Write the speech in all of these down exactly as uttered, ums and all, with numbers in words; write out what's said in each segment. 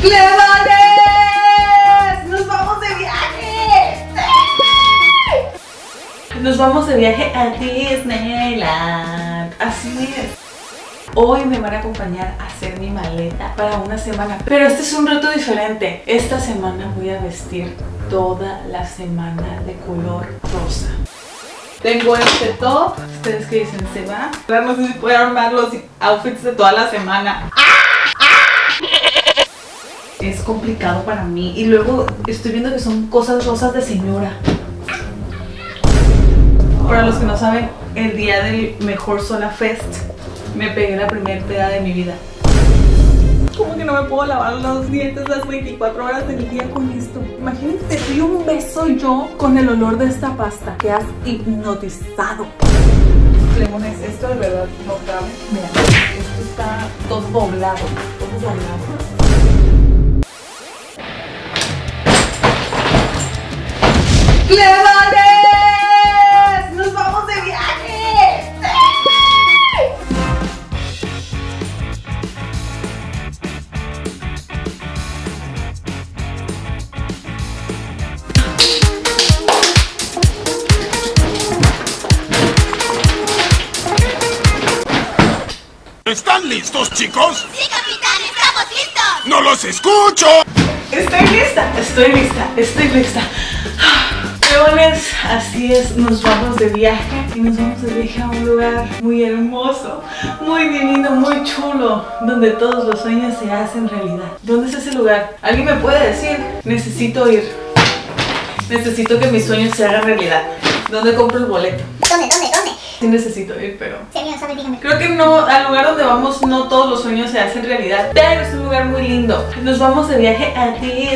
¡Clemones! ¡Nos vamos de viaje! ¡Sí! Nos vamos de viaje a Disneyland. Así es. Hoy me van a acompañar a hacer mi maleta para una semana. Pero este es un reto diferente. Esta semana voy a vestir toda la semana de color rosa. Tengo este top. ¿Ustedes qué dicen? ¿Se va? No sé si puedo armar los outfits de toda la semana. Es complicado para mí. Y luego estoy viendo que son cosas rosas de señora. Para los que no saben, el día del mejor Sola Fest me pegué la primera peda de mi vida. ¿Cómo que no me puedo lavar los dientes las veinticuatro horas de mi día con esto? Imagínate, te doy un beso yo con el olor de esta pasta. Que has hipnotizado. Clemones, esto de verdad no cabe. Mira, esto está todo doblado. Todo doblado. ¡Clemones! ¡Nos vamos de viaje! ¡Sí! ¿Están listos, chicos? ¡Sí, capitán! ¡Estamos listos! ¡No los escucho! Estoy lista, estoy lista, estoy lista. Leones, así es, nos vamos de viaje y nos vamos de viaje a un lugar muy hermoso, muy divino, muy chulo, donde todos los sueños se hacen realidad. ¿Dónde es ese lugar? ¿Alguien me puede decir? Necesito ir. Necesito que mis sueños se hagan realidad. ¿Dónde compro el boleto? ¿Dónde, dónde, dónde? Sí necesito ir, pero... Si alguien lo sabe, dígame. Creo que no, al lugar donde vamos no todos los sueños se hacen realidad, pero es un lugar muy lindo. Nos vamos de viaje a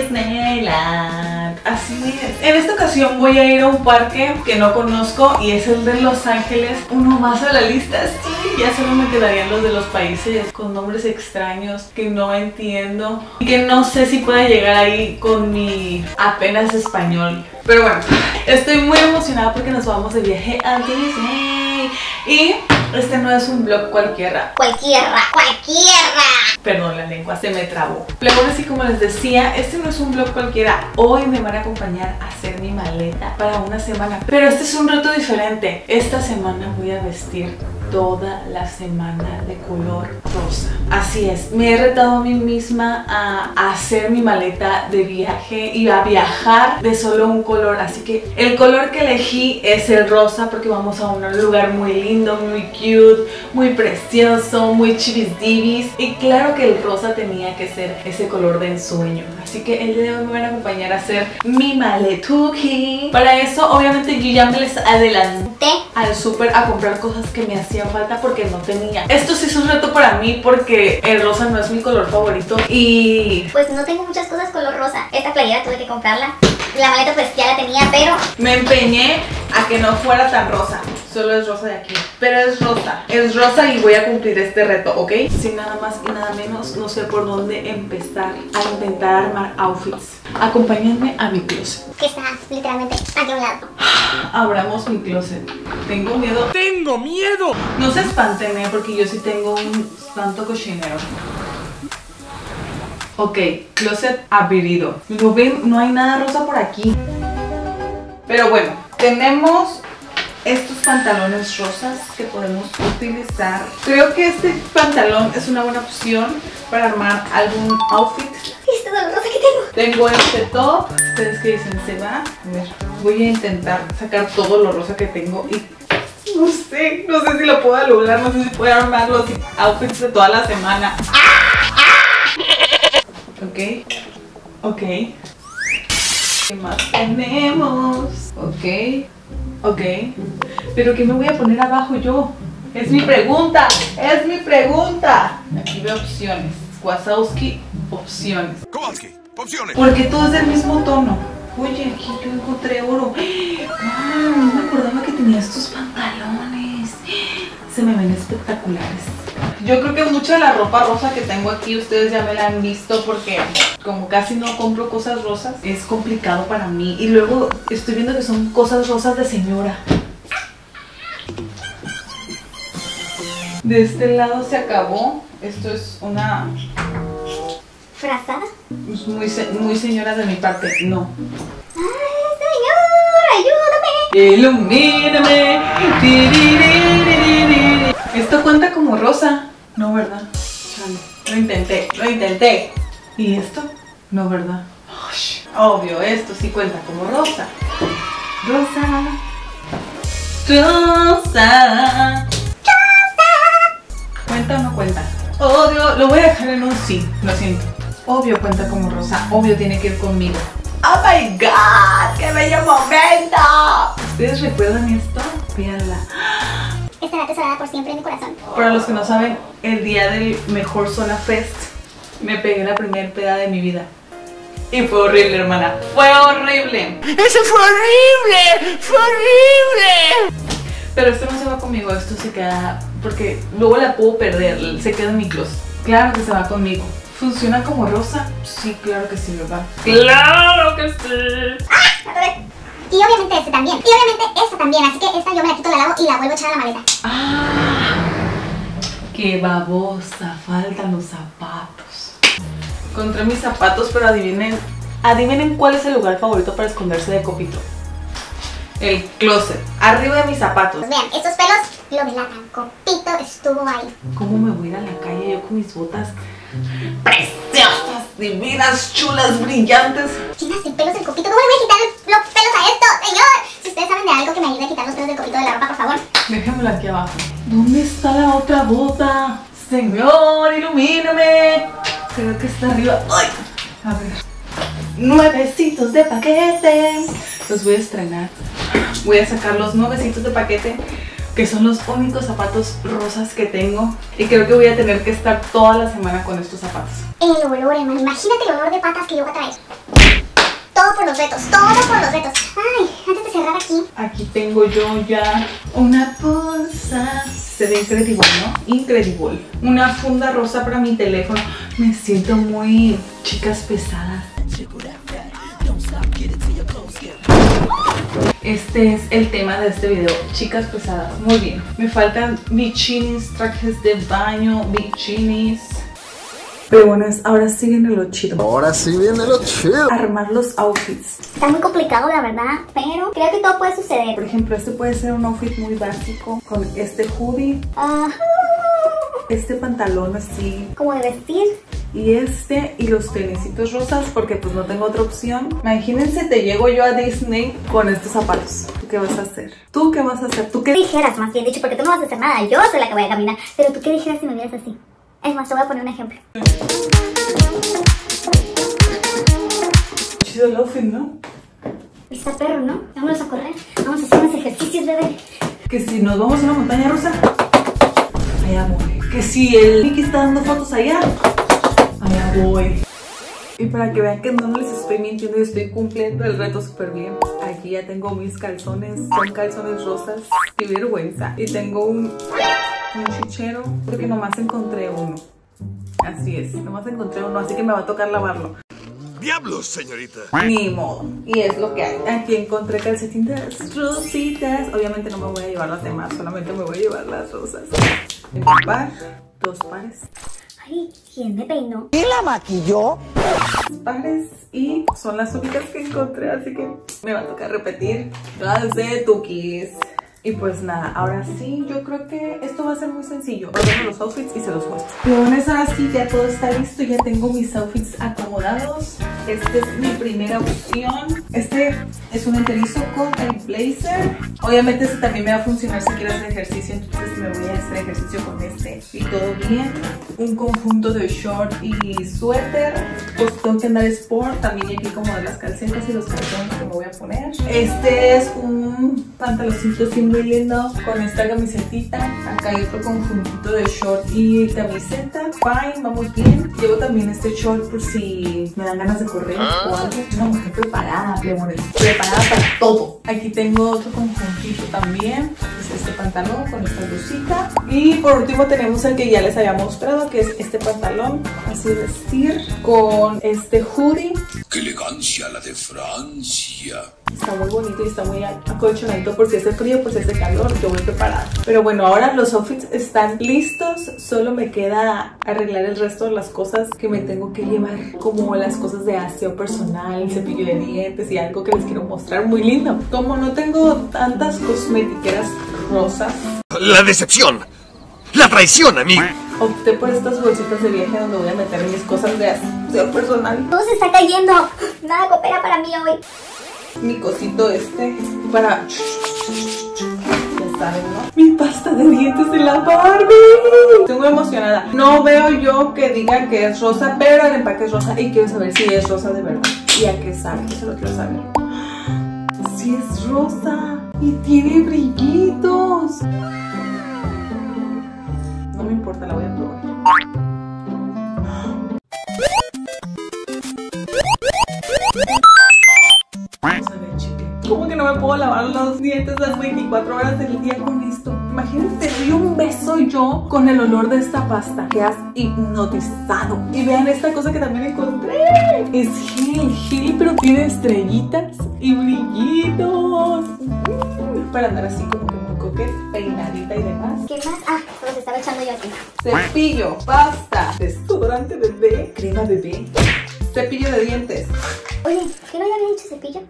Disneyland. Así es. En esta ocasión voy a ir a un parque que no conozco y es el de Los Ángeles. Uno más a la lista, sí. Ya solo me quedarían los de los países con nombres extraños que no entiendo y que no sé si pueda llegar ahí con mi apenas español. Pero bueno, estoy muy emocionada porque nos vamos de viaje a Disney. Y este no es un vlog cualquiera. Cualquiera, cualquiera. Perdón, la lengua se me trabó. Luego, así como les decía, este no es un vlog cualquiera. Hoy me van a acompañar a hacer mi maleta para una semana. Pero este es un reto diferente. Esta semana voy a vestir toda la semana de color rosa. Así es, me he retado a mí misma a hacer mi maleta de viaje y a viajar de solo un color. Así que el color que elegí es el rosa porque vamos a un lugar muy lindo, muy cute, muy precioso, muy chivis-divis. Y claro que el rosa tenía que ser ese color de ensueño. Así que el día de hoy me van a acompañar a hacer mi maletuki. Para eso, obviamente, yo ya me les adelanté al súper a comprar cosas que me hacían falta porque no tenía. Esto sí es un reto para mí porque el rosa no es mi color favorito y... Pues no tengo muchas cosas color rosa. Esta playera tuve que comprarla. La maleta pues ya la tenía, pero... me empeñé a que no fuera tan rosa. Solo es rosa de aquí. Pero es rosa. Es rosa y voy a cumplir este reto, ¿ok? Sin nada más y nada menos, no sé por dónde empezar a intentar armar outfits. Acompáñenme a mi closet. Que está literalmente aquí a un lado. Abramos mi closet. Tengo miedo. ¡Tengo miedo! No se espanten, ¿eh? Porque yo sí tengo un santo cochinero. Ok, closet abrido. ¿Lo ven? No hay nada rosa por aquí. Pero bueno, tenemos estos pantalones rosas que podemos utilizar. Creo que este pantalón es una buena opción para armar algún outfit. ¿Viste todo lo rosa que tengo? Tengo este top. ¿Ustedes qué dicen? ¿Se va? A ver, voy a intentar sacar todo lo rosa que tengo y... no sé, no sé si lo puedo lograr, no sé si puedo armar los outfits de toda la semana. Ok, ok. ¿Qué más tenemos? Ok, ok. ¿Pero qué me voy a poner abajo yo? Es mi pregunta, es mi pregunta. Aquí veo opciones. Wazowski, opciones. Kowalski, opciones. Porque todo es del mismo tono. Oye, aquí yo encontré oro. ¡Wow! No me acordaba que tenía estos pantalones. Se me ven espectaculares. Yo creo que mucha de la ropa rosa que tengo aquí ustedes ya me la han visto porque como casi no compro cosas rosas, es complicado para mí. Y luego estoy viendo que son cosas rosas de señora. De este lado se acabó. Esto es una ¿Frazada? Pues muy, se- muy señora de mi parte, no. ¡Ay, señor, ayúdame! Ilumíname. Tiriririririr. Esto cuenta como rosa, no, ¿verdad? Chale, lo intenté, lo intenté. ¿Y esto? No, ¿verdad? Ush, obvio, esto sí cuenta como rosa. Rosa. Rosa. ¿Cuenta o no cuenta? Obvio, lo voy a dejar en un sí, lo siento. Obvio cuenta como rosa, obvio tiene que ir conmigo. ¡Oh my god! ¡Qué bello momento! ¿Ustedes recuerdan esto? Véanla. Estará atesorada por siempre en mi corazón. Para los que no saben, el día del mejor Zona Fest me pegué la primer peda de mi vida. Y fue horrible, hermana. ¡Fue horrible! ¡Eso fue horrible! ¡Fue horrible! Pero esto no se va conmigo, esto se queda... Porque luego la puedo perder, se queda en mi closet. Claro que se va conmigo. ¿Funciona como rosa? Sí, claro que sí, ¿verdad? ¡Claro que sí! ¡Ah! Otra vez. Y obviamente este también. Y obviamente esta también. Así que esta yo me la quito, la lavo y la vuelvo a echar a la maleta. ¡Ah! ¡Qué babosa! Faltan los zapatos. Encontré mis zapatos, pero adivinen, adivinen cuál es el lugar favorito para esconderse de Copito. El closet, arriba de mis zapatos. Pues vean, estos pelos lo delatan. Copito estuvo ahí. ¿Cómo me voy a ir a la calle yo con mis botas preciosas, divinas, chulas, brillantes? Llenas de pelos del Copito. ¿Cómo le voy a quitar los pelos a esto, señor? Si ustedes saben de algo que me ayude a quitar los pelos del Copito de la ropa, por favor. Déjenmelo aquí abajo. ¿Dónde está la otra bota? Señor, ilumíname. Creo que está arriba. ¡Ay! A ver. Nuevecitos de paquete. Los voy a estrenar. Voy a sacar los nuevecitos de paquete, que son los únicos zapatos rosas que tengo. Y creo que voy a tener que estar toda la semana con estos zapatos. El olor, hermano. Imagínate el olor de patas que yo voy a traer. Todo por los retos, todo por los retos. Ay, antes de cerrar aquí. Aquí tengo yo ya una bolsa. Se ve increíble, ¿no? Increíble. Una funda rosa para mi teléfono. Me siento muy chicas pesadas. Este es el tema de este video, chicas pesadas. Muy bien. Me faltan bikinis, trajes de baño, bikinis. Pero bueno, ahora sí viene lo chido. Ahora sí viene lo chido. Armar los outfits. Está muy complicado, la verdad, pero creo que todo puede suceder. Por ejemplo, este puede ser un outfit muy básico, con este hoodie, Ah, este pantalón así, ¿cómo de vestir? y este, y los tenisitos rosas, porque pues no tengo otra opción. Imagínense, te llego yo a Disney con estos zapatos. ¿Tú qué vas a hacer? ¿Tú qué vas a hacer? ¿Tú ¿Qué qué? dijeras, más bien dicho? Porque tú no vas a hacer nada, yo soy la que voy a caminar. Pero tú qué dijeras si me vieras así. Es más, te voy a poner un ejemplo. Chido el outfit, ¿no? Está perro, ¿no? Vámonos a correr. Vamos a hacer unos ejercicios, bebé. Que si nos vamos a una montaña rusa, allá voy. Que si el Mickey está dando fotos allá, allá voy. Y para que vean que no les estoy mintiendo y estoy cumpliendo el reto súper bien. Aquí ya tengo mis calzones, son calzones rosas. Qué vergüenza. Y tengo un, un chichero, porque nomás encontré uno. Así es, nomás encontré uno, así que me va a tocar lavarlo. ¡Diablos, señorita! Ni modo, y es lo que hay. Aquí encontré calcetitas rositas. Obviamente no me voy a llevar las demás, solamente me voy a llevar las rosas. Un par, dos pares. Ay, ¿quién me peinó? ¿Quién la maquilló? Pares, y son las únicas que encontré, así que me va a tocar repetir las de Tukis. Y pues nada, ahora sí, yo creo que esto va a ser muy sencillo. Ordeno los outfits y se los muestro. Pero bueno, ahora sí, ya todo está listo. Ya tengo mis outfits acomodados. Este es mi primera opción. Este es un enterizo con el blazer. Obviamente este también me va a funcionar si quiero hacer ejercicio. Entonces me voy a hacer ejercicio con este. Y todo bien. Un conjunto de short y suéter. Pues tengo que andar sport. También aquí como de las calcetas y los calzones que me voy a poner. Este es un pantaloncito así muy lindo con esta camisetita. Acá hay otro conjuntito de short y camiseta. Fine, vamos bien. Llevo también este short por si me dan ganas de correr o algo. Soy una mujer preparada, plemones. Preparada para todo. Aquí tengo otro conjuntito también. Este este pantalón con esta blusita. Y por último tenemos el que ya les había mostrado, que es este pantalón así vestir con este hoodie. ¡Qué elegancia la de Francia! Está muy bonito y está muy acolchonadito por si hace frío, por si hace calor, yo voy preparada. Pero bueno, ahora los outfits están listos, solo me queda arreglar el resto de las cosas que me tengo que llevar, como las cosas de aseo personal, cepillo de dientes y algo que les quiero mostrar muy lindo. Como no tengo tantas cosmetiqueras rosas, ¡La decepción! ¡La traición a mí! opté por estas bolsitas de viaje donde voy a meter mis cosas de aseo personal. Todo se está cayendo. Nada coopera para mí hoy. Mi cosito este para... Ya saben, ¿no? Mi pasta de dientes de la Barbie. Estoy muy emocionada. No veo yo que diga que es rosa, pero el empaque es rosa y quiero saber si es rosa de verdad. ¿Y a qué sabe? Eso lo quiero saber. Si es rosa y tiene brillitos. No me importa, la voy a probar. Vamos a ver, chicle. ¿Cómo que no me puedo lavar los dientes las veinticuatro horas del día con esto? Imagínense, doy un beso yo con el olor de esta pasta. Quedas hipnotizado. Y vean esta cosa que también encontré. Es gel, gel, pero tiene estrellitas y brillitos. Para andar así como que muy coquete, peinadita y demás. ¿Qué más? Ah, los estaba echando yo aquí. Cepillo, pasta, desodorante bebé, crema bebé, cepillo de dientes. Oye, ¿qué no ya había dicho cepillo?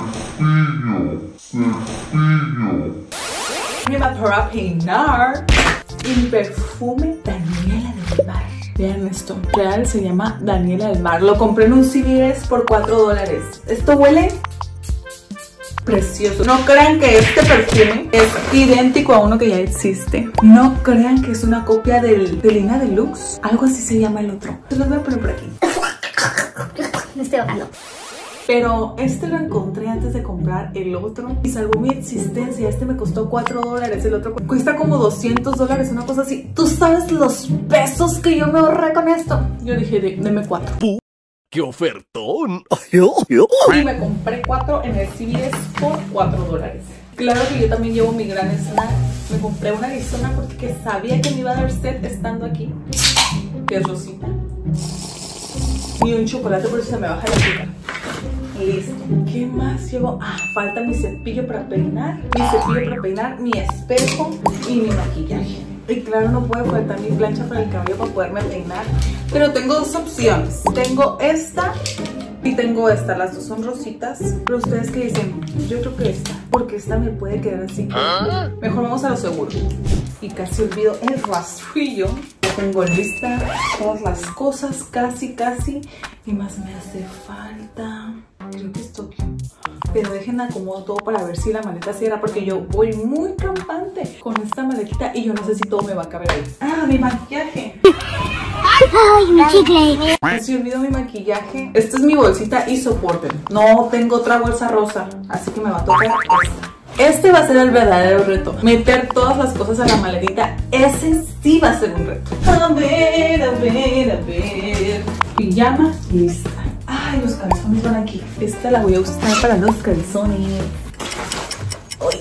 Crema para peinar y perfume Daniela del Mar. Vean esto, real se llama Daniela del Mar. Lo compré en un C V S por cuatro dólares. Esto huele precioso. No crean que este perfume es idéntico a uno que ya existe. No crean que es una copia del de Lina Deluxe. Algo así se llama el otro. Se los voy a poner por aquí. Me estoy ahogando. Pero este lo encontré antes de comprar el otro y salvó mi existencia. Este me costó cuatro dólares, el otro cuesta como doscientos dólares, una cosa así. ¿Tú sabes los pesos que yo me ahorré con esto? Yo dije, deme cuatro. ¡Qué ofertón! Y me compré cuatro en el C V S por cuatro dólares. Claro que yo también llevo mi gran snack. Me compré una Arizona porque sabía que me iba a dar sed estando aquí, que es rosita. Y un chocolate por si se me baja el azúcar. Listo. ¿Qué más llevo? Ah, falta mi cepillo para peinar, mi cepillo para peinar, mi espejo y mi maquillaje. Y claro, no puede faltar mi plancha para el cabello para poderme peinar. Pero tengo dos opciones. Tengo esta y tengo esta. Las dos son rositas. Pero ustedes qué dicen, yo creo que esta, porque esta me puede quedar así. Mejor vamos a lo seguro. Y casi olvido el rastrillo. Ya tengo lista todas las cosas, casi, casi. Y más me hace falta. Creo que esto aquí. Pero dejen acomodo todo para ver si la maleta cierra, porque yo voy muy campante con esta maletita y yo no sé si todo me va a caber ahí. Ah, mi maquillaje. Ay, mi chicle. Casi olvido mi maquillaje. Esta es mi bolsita y soporten. No tengo otra bolsa rosa, así que me va a tocar esta. Este va a ser el verdadero reto. Meter todas las cosas a la maletita. Ese sí va a ser un reto. A ver, a ver, a ver. Pijama lista. Ay, los calzones van aquí. Esta la voy a usar para los calzones. Uy.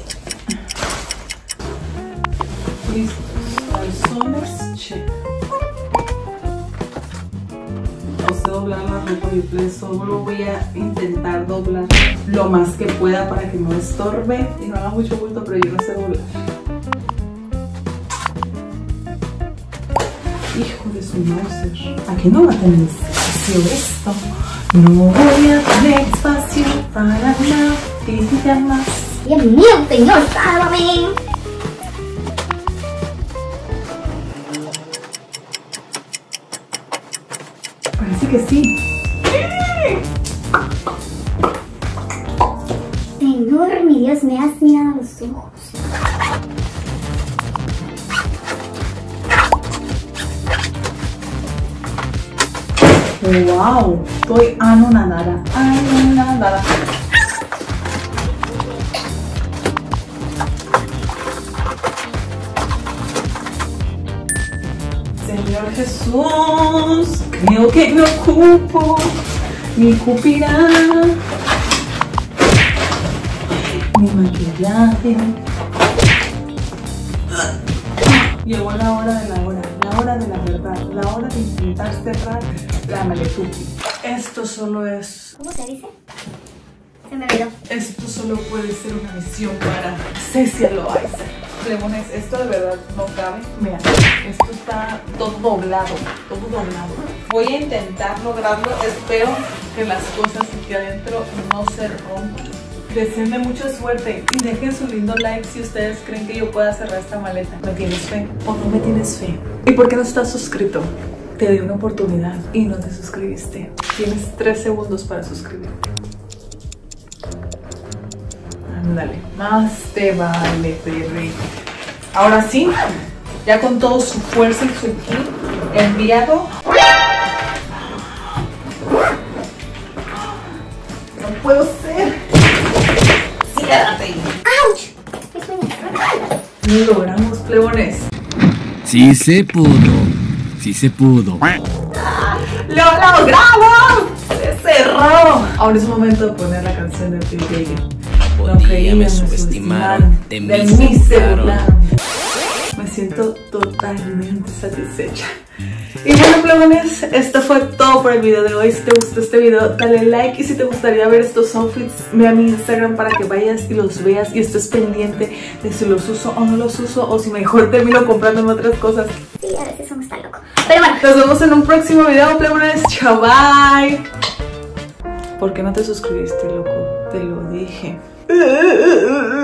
Listo. Calzones, check. No sé doblar la ropa, yo solo voy a intentar doblar lo más que pueda para que no estorbe y no haga mucho bulto, pero yo no sé doblar. Hijo de su Mauser. Aquí no va a tener espacio esto. No voy a tener espacio para nada. Felicita más. Dios mío, señor, sálvame. Parece que sí. Señor, mi Dios, me has mirado a los ojos. Wow, estoy anonadada, anonadada. Señor Jesús, creo que me ocupo mi cupira, mi maquillaje. Llegó la hora de la hora, la hora de la verdad, la hora de intentar cerrar la Maletuki. Esto solo es... ¿Cómo se dice? Se me olvidó. Esto solo puede ser una misión para Cecia Loaiza. Lemones, esto de verdad no cabe. Mira, esto está todo doblado, todo doblado. Voy a intentar lograrlo. Espero que las cosas aquí adentro no se rompan. Deseenme mucha suerte y dejen su lindo like si ustedes creen que yo pueda cerrar esta maleta. ¿Me tienes fe o no me tienes fe? ¿Y por qué no estás suscrito? Te di una oportunidad y no te suscribiste. Tienes tres segundos para suscribirte. Ándale, más te vale, perrito. Ahora sí, ya con todo su fuerza y su ki enviado. No puedo ser. Ciérrate. ¡Auch! Lo logramos, plebones. Sí se pudo. Sí se pudo. ¡Lo logramos! ¡Se cerró! Ahora es momento de poner la canción de Phil Baby. No creían, me subestimaron, de mí se burlaron. Me siento totalmente satisfecha. Y bueno, plebones, esto fue todo por el video de hoy. Si te gustó este video, dale like. Y si te gustaría ver estos outfits, ve a mi Instagram para que vayas y los veas y estés pendiente de si los uso o no los uso, o si mejor termino comprándome otras cosas. Sí, a veces uno está loco. Pero bueno, nos vemos en un próximo video, plebones. Chao, bye. ¿Por qué no te suscribiste, loco? Te lo dije.